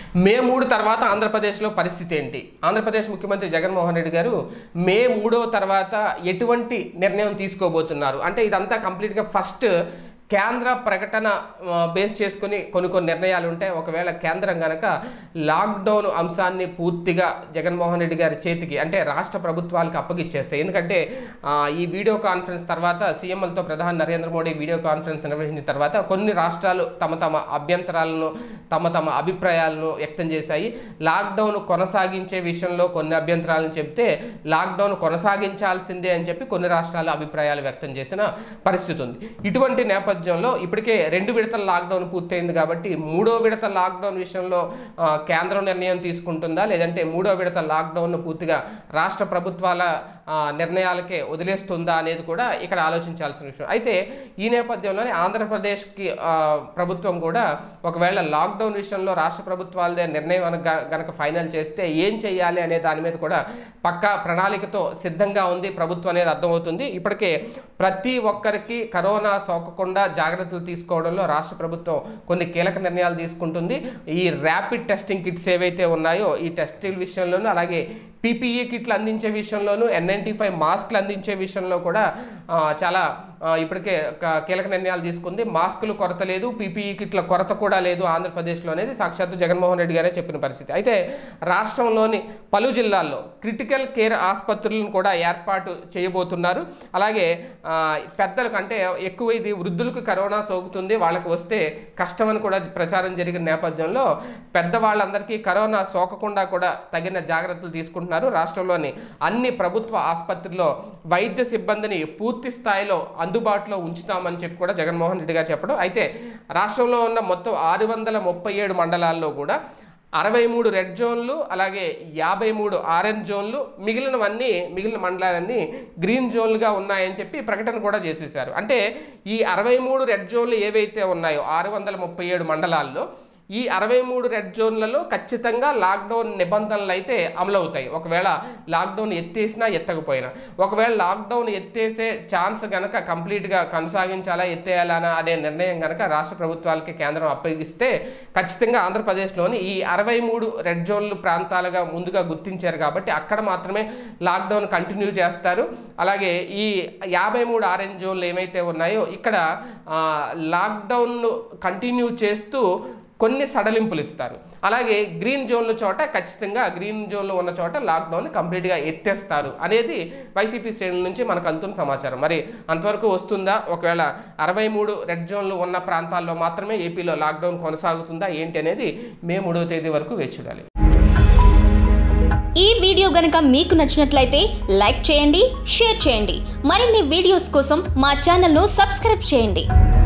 మే 3 తర్వాత ఆంధ్రప్రదేశ్లో పరిస్థితి ఏంటి? ఆంధ్రప్రదేశ్ ముఖ్యమంత్రి జగన్మోహన్ రెడ్డి గారు మే 3 తర్వాత ఎటువంటి నిర్ణయం తీసుకోబోతున్నారు అంటే ఇదంతా కంప్లీట్గా ఫస్ట్ కేంద్ర ప్రకటన బేస్ చేసుకుని కొన్ని నిర్ణయాలు ఉంటాయి. ఒకవేళ కేంద్రం కనుక లాక్డౌన్ అంశాన్ని పూర్తిగా జగన్మోహన్ రెడ్డి గారి చేతికి అంటే రాష్ట్ర ప్రభుత్వాలకు అప్పగిచ్చేస్తాయి. ఎందుకంటే ఈ వీడియో కాన్ఫరెన్స్ తర్వాత సీఎంలతో ప్రధాని నరేంద్ర మోడీ వీడియో కాన్ఫరెన్స్ నిర్వహించిన తర్వాత కొన్ని రాష్ట్రాలు తమ అభ్యంతరాలను తమ అభిప్రాయాలను వ్యక్తం చేశాయి. లాక్డౌన్ కొనసాగించే విషయంలో కొన్ని అభ్యంతరాలను చెప్తే లాక్డౌన్ కొనసాగించాల్సిందే అని చెప్పి కొన్ని రాష్ట్రాలు అభిప్రాయాలు వ్యక్తం చేసిన పరిస్థితి ఉంది. ఇటువంటి నేపథ్యంలో ఇప్పటికే 2 విడతల లాక్డౌన్ పూర్తయింది కాబట్టి 3వ విడత లాక్డౌన్ విషయంలో కేంద్రం నిర్ణయం తీసుకుంటుందా లేదంటే 3వ విడత లాక్డౌన్ పూర్తిగా రాష్ట్ర ప్రభుత్వాల నిర్ణయాలకే వదిలేస్తుందా అనేది కూడా ఇక్కడ ఆలోచించాల్సిన విషయం. అయితే ఈ నేపథ్యంలోనే ఆంధ్రప్రదేశ్కి ప్రభుత్వం కూడా ఒకవేళ లాక్డౌన్ విషయంలో రాష్ట్ర ప్రభుత్వాలదే నిర్ణయం గనక ఫైనల్ చేస్తే ఏం చేయాలి అనే దాని మీద కూడా పక్కా ప్రణాళికతో సిద్ధంగా ఉంది ప్రభుత్వం అనేది అర్థమవుతుంది. ఇప్పటికే ప్రతి ఒక్కరికి కరోనా సోకకుండా జాగ్రత్తలు తీసుకోవడంలో రాష్ట్ర ప్రభుత్వం కొన్ని కీలక నిర్ణయాలు తీసుకుంటుంది. ఈ ర్యాపిడ్ టెస్టింగ్ కిట్స్ ఏవైతే ఉన్నాయో ఈ టెస్టింగ్ విషయంలోనూ అలాగే పీపీఈ కిట్లు అందించే విషయంలోనూ N95 మాస్కులు అందించే విషయంలో కూడా చాలా ఇప్పటికే కీలక నిర్ణయాలు తీసుకుంది. మాస్కులు కొరత లేదు, పీపీఈ కిట్ల కొరత కూడా లేదు ఆంధ్రప్రదేశ్లో అనేది సాక్షాత్తు జగన్మోహన్ రెడ్డి గారే చెప్పిన పరిస్థితి. అయితే రాష్ట్రంలోని పలు జిల్లాల్లో క్రిటికల్ కేర్ ఆసుపత్రులను కూడా ఏర్పాటు చేయబోతున్నారు. అలాగే పెద్దలకు అంటే ఎక్కువ ఇది వృద్ధులకు కరోనా సోకుతుంది వాళ్ళకు వస్తే కష్టమని కూడా ప్రచారం జరిగిన నేపథ్యంలో పెద్దవాళ్ళందరికీ కరోనా సోకకుండా కూడా తగిన జాగ్రత్తలు తీసుకుంటున్నారు. రాష్ట్రంలోని అన్ని ప్రభుత్వ ఆసుపత్రుల్లో వైద్య సిబ్బందిని పూర్తి స్థాయిలో అందుబాటులో ఉంచుతామని చెప్పి కూడా జగన్మోహన్ రెడ్డి గారు చెప్పడం. అయితే రాష్ట్రంలో ఉన్న మొత్తం 637 మండలాల్లో కూడా 63 రెడ్ జోన్లు అలాగే 53 ఆరెంజ్ జోన్లు మిగిలిన మండలాలన్నీ గ్రీన్ జోన్లుగా ఉన్నాయని చెప్పి ప్రకటన కూడా చేసేశారు. అంటే ఈ 63 రెడ్ జోన్లు ఏవైతే ఉన్నాయో 637 మండలాల్లో ఈ 63 రెడ్ జోన్లలో ఖచ్చితంగా లాక్డౌన్ నిబంధనలు అయితే అమలవుతాయి. ఒకవేళ లాక్డౌన్ ఎత్తేసినా ఎత్తకపోయినా ఒకవేళ లాక్డౌన్ ఎత్తేసే ఛాన్స్ కనుక కంప్లీట్గా కొనసాగించాలా ఎత్తేయాలనా అనే నిర్ణయం కనుక రాష్ట్ర ప్రభుత్వాలకి కేంద్రం అప్పగిస్తే ఖచ్చితంగా ఆంధ్రప్రదేశ్లోని ఈ 63 రెడ్ జోన్లు ప్రాంతాలుగా ముందుగా గుర్తించారు కాబట్టి అక్కడ మాత్రమే లాక్డౌన్ కంటిన్యూ చేస్తారు. అలాగే ఈ 53 ఆరెంజ్ జోన్లు ఏమైతే ఉన్నాయో ఇక్కడ లాక్డౌన్ కంటిన్యూ చేస్తూ కొన్ని సడలింపులు ఇస్తారు. అలాగే గ్రీన్ జోన్ల చోట ఖచ్చితంగా గ్రీన్ జోన్లో ఉన్న చోట లాక్డౌన్ కంప్లీట్గా ఎత్తేస్తారు అనేది వైసీపీ శ్రేణుల నుంచి మనకు అందుతున్న సమాచారం. మరి అంతవరకు వస్తుందా? ఒకవేళ 63 రెడ్ జోన్లు ఉన్న ప్రాంతాల్లో మాత్రమే ఏపీలో లాక్డౌన్ కొనసాగుతుందా ఏంటి అనేది మే 3వ తేదీ వరకు వేచి చూడాలి. ఈ వీడియో గనుక మీకు నచ్చినట్లయితే లైక్ చేయండి, షేర్ చేయండి. మరిన్ని వీడియోస్ కోసం మా ఛానల్ను సబ్స్క్రైబ్ చేయండి.